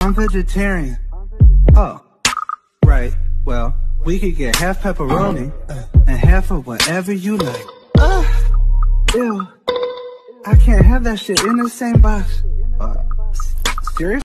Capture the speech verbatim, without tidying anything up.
I'm vegetarian. Oh, right. Well, we could get half pepperoni and half of whatever you like. Uh, ew. I can't have that shit in the same box. Uh, serious?